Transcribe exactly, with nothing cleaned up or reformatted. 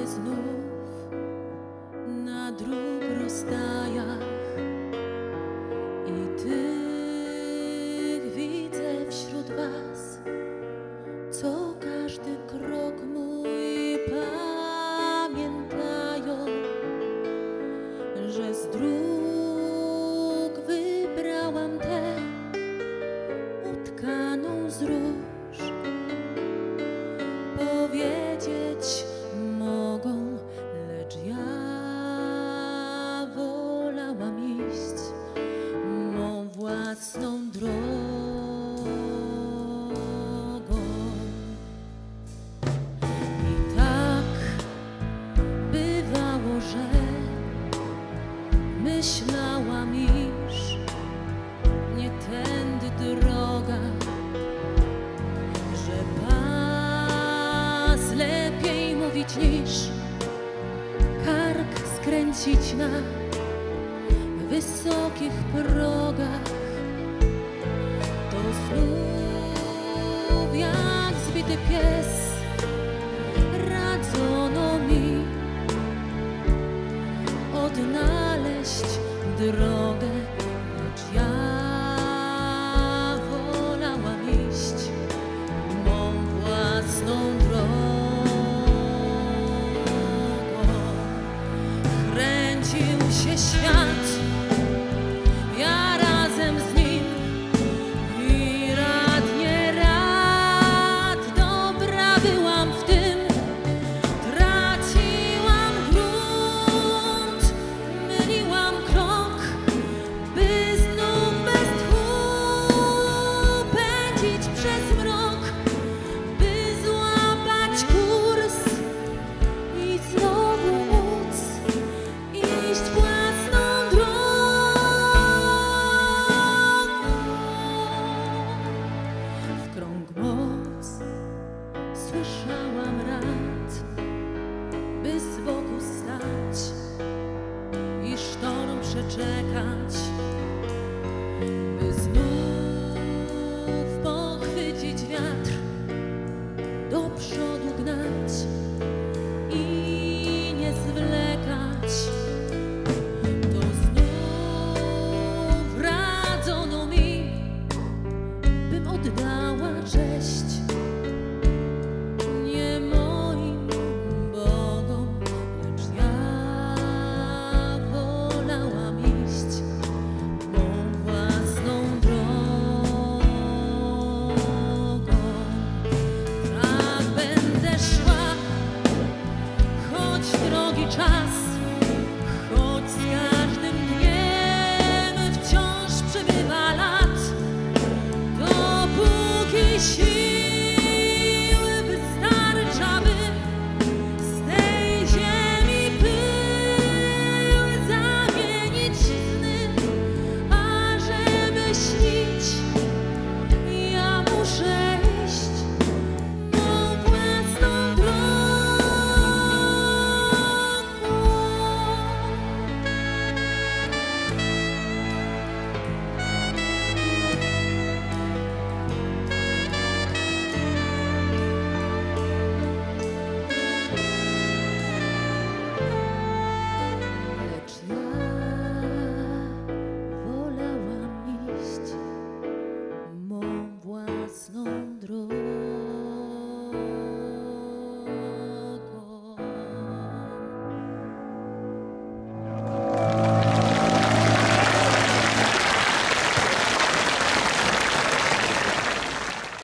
Stoję znów na dróg rozstajach i tych widzę wśród was, co każdy krok mój pamiętają, że z dróg wybrałam tę utkaną z róż. Powiedzieć mogą, lecz ja wolałam iść mą własną drogą. I tak bywało, że myślałam, iż nie tędy droga, że pas lepiej mówić niż kark skręcić na wysokich progach. To znów jak zbity pies radzono mi odnaleźć drogę, lecz ja wolałam iść mą własną drogą. Kręcił się świat, ja razem z nim i rad nie rad. Dobra byłam w tym, traciłam grunt, myliłam krok, by znów bez tchu pędzić przez mrok, by złapać kurs i znowu móc iść własną drogą. W krąg moc słyszałam rad, by z boku stać i sztorm przeczekać.